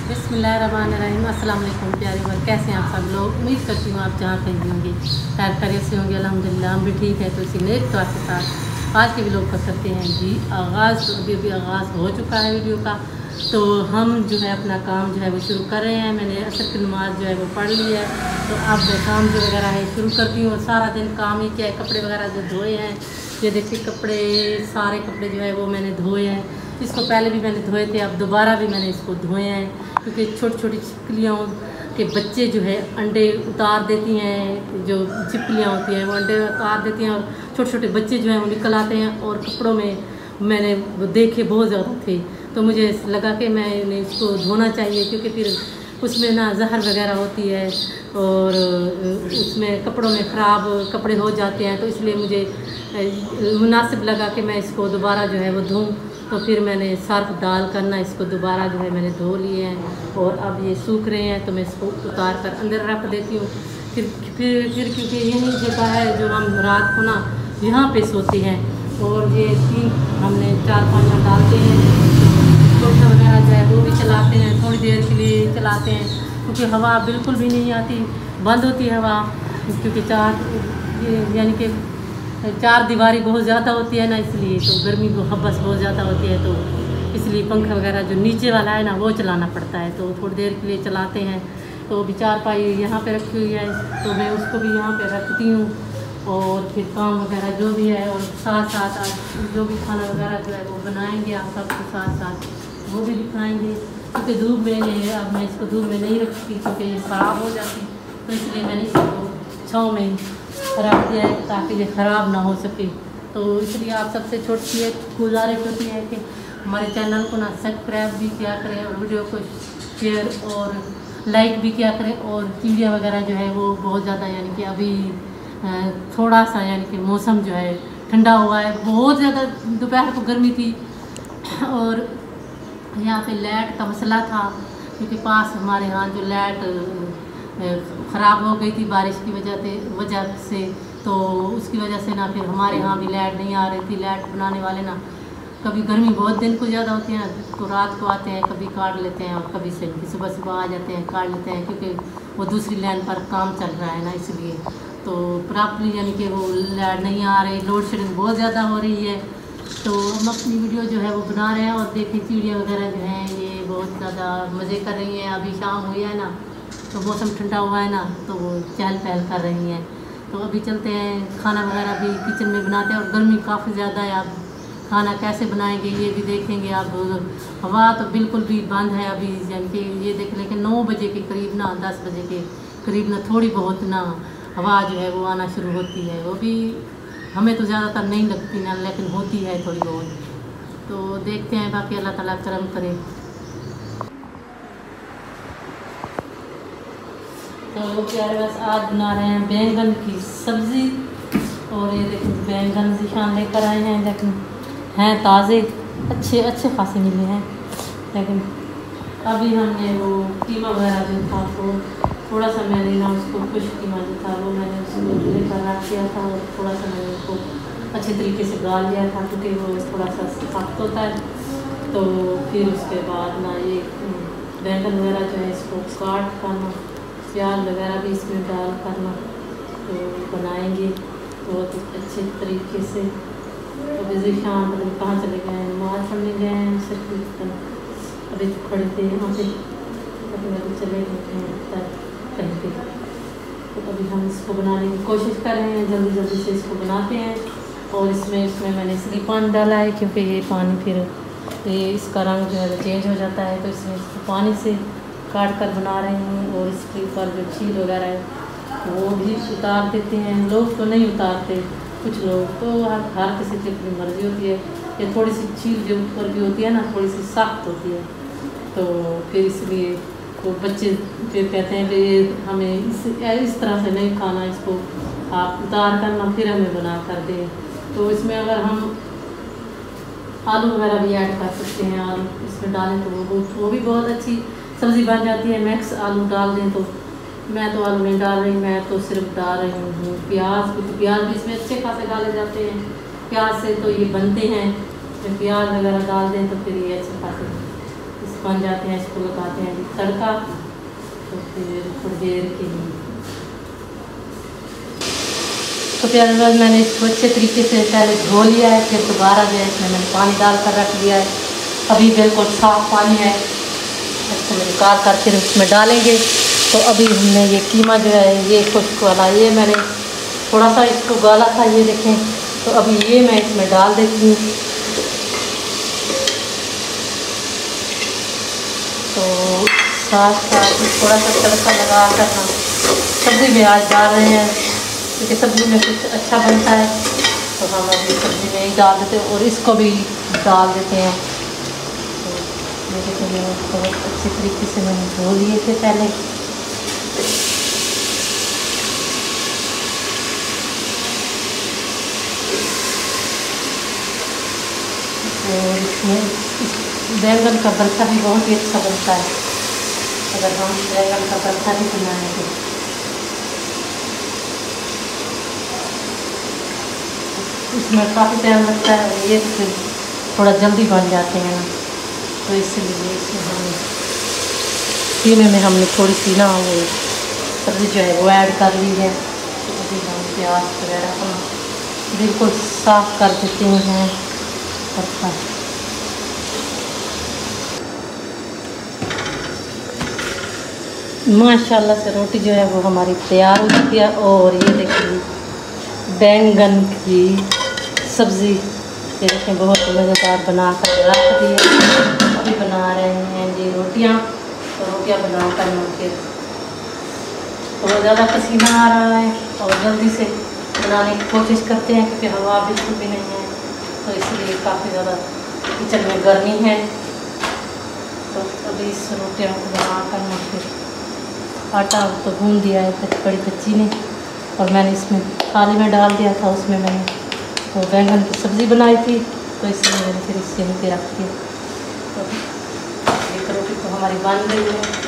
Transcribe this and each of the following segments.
बिस्मिल्लाहिर्रहमानिर्रहीम। अस्सलाम वालेकुम प्यारे वर्ग, कैसे हैं आप सब लोग। उम्मीद करती हूँ आप जहाँ कहीं भी होंगे खैर खैरियत से होंगे। अल्हम्दुलिल्लाह हम भी ठीक है। तो इसी नेक दुआ के साथ आज के व्लॉग को करते हैं जी आगाज़। तो अभी आगाज़ हो चुका है वीडियो का, तो हम जो है अपना काम जो है वो शुरू कर रहे हैं। मैंने असर की नमाज़ जो है वो पढ़ ली है, तो अब मैं काम जो वगैरह है शुरू करती हूँ। और सारा दिन काम ही क्या है, कपड़े वगैरह जो धोए हैं, ये देखिए कपड़े, सारे कपड़े जो है वो मैंने धोए हैं। इसको पहले भी मैंने धोए थे, अब दोबारा भी मैंने इसको धोए हैं, क्योंकि छोटी छोटी छिपकलियों के बच्चे जो है अंडे उतार देती हैं। जो छिपकलियाँ होती हैं वो अंडे उतार देती हैं और छोटे छोटे बच्चे जो हैं वो निकल आते हैं। और कपड़ों में मैंने वो देखे बहुत ज़्यादा थे, तो मुझे लगा कि मैंने इसको धोना चाहिए, क्योंकि फिर उसमें ना जहर वगैरह होती है और उसमें कपड़ों में ख़राब कपड़े हो जाते हैं। तो इसलिए मुझे मुनासिब लगा कि मैं इसको दोबारा जो है वो धोऊँ। तो फिर मैंने सर्फ डाल कर ना इसको दोबारा जो है मैंने धो लिए हैं और अब ये सूख रहे हैं, तो मैं इसको उतार कर अंदर रख देती हूँ। फिर क्योंकि यही जगह है जो हम रात को ना यहाँ पे सोते हैं। और ये तीन हमने 4-5 डालते हैं, टोटा वगैरह जो है वो भी चलाते हैं, थोड़ी देर के लिए चलाते हैं, क्योंकि हवा बिल्कुल भी नहीं आती, बंद होती है हवा। क्योंकि यानी कि 4 दीवारी बहुत ज़्यादा होती है ना, इसलिए तो गर्मी को हब्बस बहुत ज़्यादा होती है, तो इसलिए पंखा वगैरह जो नीचे वाला है ना वो चलाना पड़ता है। तो थोड़ी देर के लिए चलाते हैं। तो अभी 4 पाई यहाँ पे रखी हुई है, तो मैं उसको भी यहाँ पे रखती हूँ और फिर काम वगैरह जो भी है, और साथ साथ आज जो भी खाना वगैरह जो है वो बनाएंगे आप सबके साथ साथ वो भी दिखाएंगे। क्योंकि धूप में अब मैं इसको धूप में नहीं रखती, क्योंकि ये ख़राब हो जाती, तो इसलिए मैंने इसको छाँव में रख दिया है ताकि ये ख़राब ना हो सके। तो इसलिए आप सबसे छोटी एक गुजारिश होती है कि हमारे चैनल को ना सब्सक्राइब भी किया करें और वीडियो को शेयर और लाइक भी किया करें। और चिड़िया वगैरह जो है वो बहुत ज़्यादा, यानी कि अभी थोड़ा सा यानी कि मौसम जो है ठंडा हुआ है, बहुत ज़्यादा दोपहर को गर्मी थी। और यहाँ पे लाइट का मसला था, क्योंकि पास हमारे यहाँ जो लाइट ख़राब हो गई थी बारिश की वजह से, तो उसकी वजह से ना फिर हमारे यहाँ भी लाइट नहीं आ रही थी। लाइट बनाने वाले ना कभी गर्मी बहुत दिन को ज़्यादा होती है ना, तो रात को आते हैं, कभी काट लेते हैं और कभी से सुबह सुबह आ जाते हैं, काट लेते हैं, क्योंकि वो दूसरी लाइन पर काम चल रहा है ना, इसलिए तो प्रॉपरली यानी कि वो लाइट नहीं आ रही। लोड शेडिंग बहुत ज़्यादा हो रही है। तो हम अपनी वीडियो जो है वो बना रहे हैं और देखें चिड़िया वगैरह जो हैं ये बहुत ज़्यादा मज़े कर रही हैं। अभी शाम हुई है ना, तो मौसम ठंडा हुआ है ना, तो वो चहल पहल कर रही हैं। तो अभी चलते हैं, खाना वगैरह भी किचन में बनाते हैं। और गर्मी काफ़ी ज़्यादा है, अब खाना कैसे बनाएंगे ये भी देखेंगे। अब हवा तो बिल्कुल भी बंद है अभी, यानी कि ये देख लें कि 9 बजे के करीब ना 10 बजे के करीब ना थोड़ी बहुत ना हवा जो है वो आना शुरू होती है। वो भी हमें तो ज़्यादातर नहीं लगती ना, लेकिन होती है थोड़ी बहुत। तो देखते हैं, बाकी अल्लाह ताला करम करे। तो प्यारे बस आज बना रहे हैं बैंगन की सब्ज़ी। और ये देखिए बैंगन जिशान लेकर आए हैं, लेकिन हैं ताज़े, अच्छे खासे मिले हैं। लेकिन अभी हमने वो कीमा वगैरह जो था तो थोड़ा सा मैंने ना उसको खुश कीमा जो था वो मैंने उसको लेकर रख दिया था, और थोड़ा सा मैंने उसको अच्छे तरीके से गाल लिया था, क्योंकि वो थोड़ा सा सख्त होता है। तो फिर उसके बाद ना ये बैंगन वगैरह जो है इसको काट करना, प्याज वगैरह भी इसमें डाल करना, तो बनाएंगे बहुत अच्छे तरीके से। अभी जीशान पता नहीं कहाँ चले गए हैं, नमाज़ पढ़ने गए हैं सिर्फ, अभी तो खड़े थे यहाँ पे, अभी चले गए हैं कहीं पे। तो अभी हम इसको बनाने की कोशिश कर रहे हैं, जल्दी जल्दी से इसको बनाते हैं। और इसमें मैंने इसलिए पानी डाला है, क्योंकि ये पानी फिर ये इसका रंग जो है चेंज हो जाता है, तो इसमें इसको पानी से काट कर बना रहे हैं। और इसके ऊपर जो छील वगैरह है वो भी उतार देते हैं, लोग तो नहीं उतारते, कुछ लोग तो हर किसी की अपनी मर्ज़ी होती है। ये थोड़ी सी छील जो ऊपर की होती है ना, थोड़ी सी सख्त होती है, तो फिर इसलिए तो बच्चे फिर कहते हैं कि ये हमें इस तरह से नहीं खाना, इसको आप उतार करना फिर हमें बना कर दें। तो इसमें अगर हम आलू वगैरह भी ऐड कर सकते हैं, आलू इसमें डालें तो वो भी बहुत अच्छी सब्ज़ी बन जाती है। मैक्स आलू डाल दें, तो मैं तो आलू नहीं डाल रही, मैं तो सिर्फ डाल रही हूँ प्याज, क्योंकि प्याज भी इसमें अच्छे खासे डाले जाते हैं। प्याज से तो ये बनते हैं, जब प्याज वगैरह डाल दें तो फिर ये अच्छे खासे बन जाते हैं, इसको लगाते हैं तड़का। तो फिर थोड़ी देर के लिए तो प्याज मैंने इसको अच्छे तरीके से पहले धो लिया है, फिर दोबारा जो है इसमें मैंने पानी डालकर रख दिया है। अभी बिल्कुल साफ़ पानी है, इसको निकाल कर फिर उसमें डालेंगे। तो अभी हमने ये कीमा जो है ये खुश्क वाला, ये मैंने थोड़ा सा इसको गाला था, ये देखें। तो अभी ये मैं इसमें डाल देती हूँ। तो साथ साथ थोड़ा सा तड़का लगा कर हम सब्ज़ी में आज डाल रहे हैं, क्योंकि सब्ज़ी में कुछ अच्छा बनता है। तो हम अभी सब्ज़ी में ही डाल देते हैं और इसको भी डाल देते हैं। तो मेरे को बहुत अच्छे तरीके से मैंने धो लिए थे पहले। और इसमें बैंगन का भरता भी बहुत ही अच्छा बनता है, अगर हम बैंगन का भरता भी बनाएं तो। इसमें काफ़ी टाइम लगता है, ये फिर थोड़ा जल्दी बन जाते हैं ना, तो इसलिए इसमें हमने कीमे में हमने थोड़ी सी ना वो सब्ज़ी जो है वो ऐड कर ली है। तो अभी हम प्याज वगैरह हम बिल्कुल साफ़ कर देते हैं भरता। माशाल्लाह से रोटी जो है वो हमारी तैयार हो चुकी है। और ये देखिए बैंगन की सब्ज़ी, ये देखें बहुत मज़ेदार बना कर रख दी है। अभी बना रहे हैं ये रोटियाँ, तो रोटियाँ बना कर फिर बहुत ज़्यादा पसीना आ रहा है और जल्दी से बनाने की कोशिश करते हैं, क्योंकि हवा बिल्कुल भी नहीं है। तो इसलिए काफ़ी ज़्यादा किचन में गर्मी है। तो अभी इस रोटियों को बना कर फिर आटा तो गूंद दिया है बड़ी कच्ची ने, और मैंने इसमें थाली में डाल दिया था। उसमें मैंने वो बैंगन की सब्ज़ी बनाई थी, तो इसलिए मैंने फिर इससे नीचे रख दिया। तो एक रोटी तो हमारी बन गई है।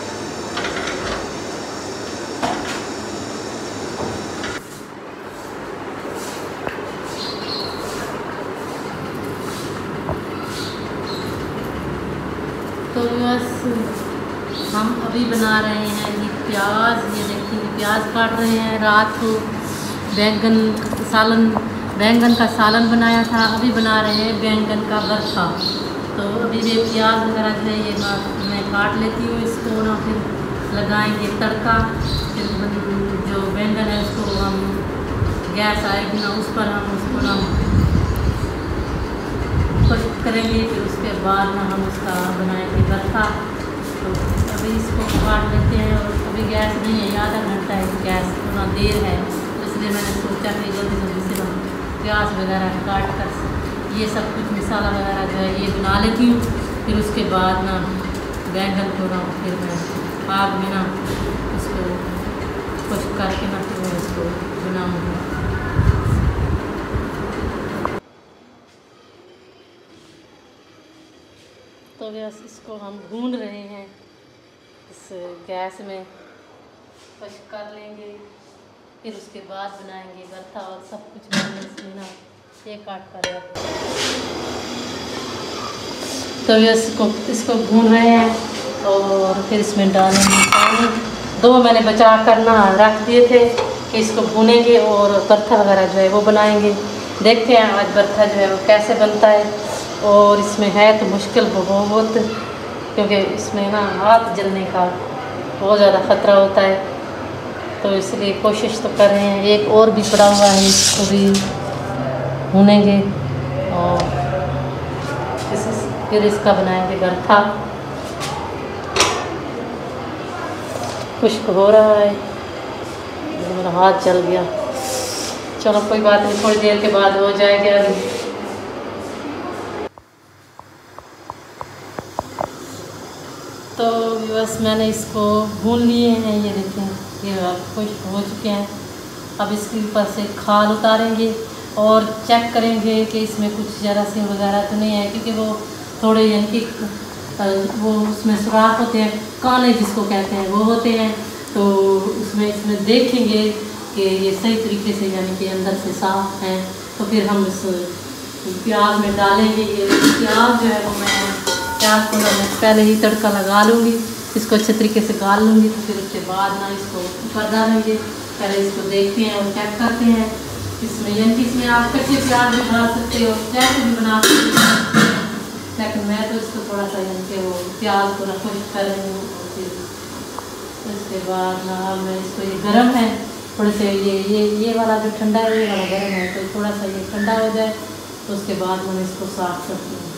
तो बस हम अभी बना रहे हैं ये प्याज, ये देखिए प्याज काट रहे हैं। रात को बैंगन का सालन बनाया था, अभी बना रहे हैं बैंगन का भरता। तो अभी ये प्याज वगैरह जो है ये मैं काट लेती हूँ, इसको ना फिर लगाएंगे तड़का। फिर जो बैंगन है उसको हम गैस आएगी ना उस पर हम उसको ना खुश्क करेंगे, फिर उसके बाद ना हम उसका बनाएंगे भरता। तो अभी इसको काट लेते हैं, और अभी गैस नहीं है, आधा घंटा है गैस, थोड़ा देर है, तो इसलिए मैंने सोचा कि जल्दी जल्दी से हम प्याज वगैरह काट कर ये सब कुछ मसाला वगैरह जो है ये बना लेती हूँ। फिर उसके बाद ना बैंगन को ना फिर मैं आग में ना उसको खुश्क करके ना फिर मैं उसको बनाऊँगी। तो बस इसको हम भून रहे हैं इस गैस में, खुश्क कर लेंगे, फिर उसके बाद बनाएंगे भरता। और सब कुछ मैंने इसमें ना ये काट कर रखा। तो इसको भून रहे हैं और फिर इसमें डालेंगे पानी। 2 मैंने बचा कर ना रख दिए थे कि इसको भूनेंगे और भरता वगैरह जो है वो बनाएंगे। देखते हैं आज भरता जो है वो कैसे बनता है। और इसमें है तो मुश्किल बहुत, क्योंकि इसमें ना हाथ जलने का बहुत ज़्यादा ख़तरा होता है। तो इसलिए कोशिश तो कर रहे हैं। एक और भी पड़ा हुआ है, इसको भी भूनेंगे और फिर इसका बनाएंगे भरता। खुश्क हो रहा है, मेरा हाथ जल गया। चलो कोई बात नहीं, थोड़ी देर के बाद हो जाएगा। तो बस मैंने इसको भून लिए हैं, ये देखें ये खुश्क हो चुके हैं। अब इसके ऊपर से खाल उतारेंगे और चेक करेंगे कि इसमें कुछ जरासीम वगैरह तो नहीं है, क्योंकि वो थोड़े यानी कि वो उसमें सुराख होते हैं, काने जिसको कहते हैं वो होते हैं। तो इसमें देखेंगे कि ये सही तरीके से यानी कि अंदर से साफ़ हैं। तो फिर हम इस प्याज में डालेंगे। ये प्याज जो है वो मैं प्याज को ना मैं पहले ही तड़का लगा लूँगी, इसको अच्छे तरीके से गाल लूँगी। तो फिर उसके बाद ना इसको ऊपर डालेंगे। पहले इसको देखते हैं और चेक करते हैं इसमें, यानी कि इसमें आप कच्चे प्याज भी डाल सकते हो, जैसे भी बना सकते हो, लेकिन मैं तो इसको थोड़ा सा यानी कि वो प्याज को ना खुश कर रही हूँ। और फिर उसके बाद ना मैं इसको, ये गर्म है थोड़े से, ये वाला जो ठंडा है ये वाला गर्म है, तो थोड़ा सा ये ठंडा हो जाए तो उसके बाद मैं इसको साफ करती हूँ।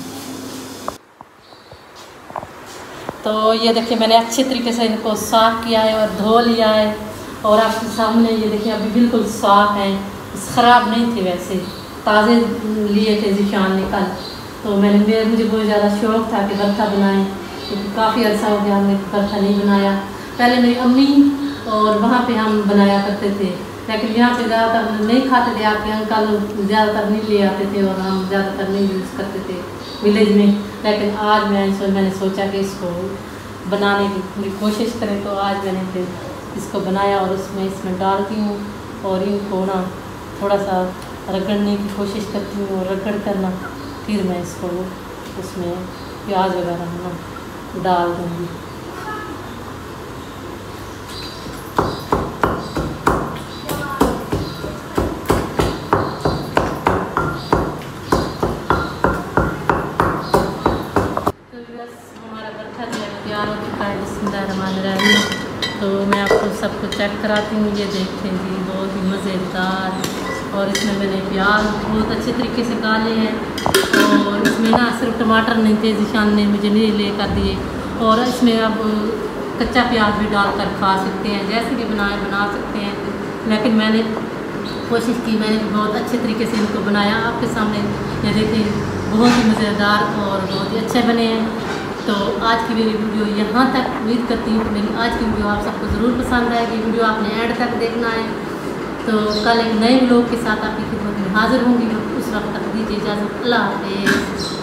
तो ये देखिए मैंने अच्छे तरीके से इनको साफ़ किया है और धो लिया है, और आपके सामने ये देखिए अभी बिल्कुल साफ़ है, ख़राब नहीं थे, वैसे ताज़े लिए थे ज़ीशान ने कल। तो मुझे बहुत ज़्यादा शौक़ था कि भरता बनाएं, क्योंकि काफ़ी अर्सा हो गया हमने भरता नहीं बनाया। पहले मेरी अम्मी और वहाँ पे हम बनाया करते थे, लेकिन यहाँ पे ज़्यादातर नहीं खाते थे, आपके अंकल ज़्यादातर नहीं ले आते थे और हम ज़्यादातर नहीं यूज़ करते थे विलेज में। लेकिन आज मैंने सोचा कि इसको बनाने की पूरी कोशिश करें, तो आज मैंने फिर इसको बनाया और इसमें डालती हूँ और इनको ना थोड़ा सा रगड़ने की कोशिश करती हूँ, और रगड़ कर ना फिर मैं इसको उसमें प्याज वगैरह ना डाल दूँगी। तो मैं आपको सबको चेक कराती हूँ, ये देखें जी बहुत ही मज़ेदार। और इसमें मैंने प्याज बहुत अच्छे तरीके से डाले हैं, और इसमें ना सिर्फ टमाटर नहीं थे, ज़ीशान ने मुझे नहीं ले कर दिए। और इसमें अब कच्चा प्याज भी डालकर खा सकते हैं, जैसे कि बना सकते हैं, लेकिन मैंने कोशिश की, मैंने बहुत अच्छे तरीके से इनको बनाया आपके सामने। ये देखिए बहुत ही मज़ेदार और बहुत ही अच्छे बने हैं। तो आज की मेरी वीडियो यहाँ तक, उम्मीद करती हूँ कि मेरी आज की वीडियो आप सबको ज़रूर पसंद आएगी। वीडियो आपने एंड तक देखना है। तो कल एक नए व्लॉग के साथ आपकी खिदमत में हाज़िर होंगी। उस वक्त तक दीजिए इजाज़त। अल्लाह हाफ़िज़।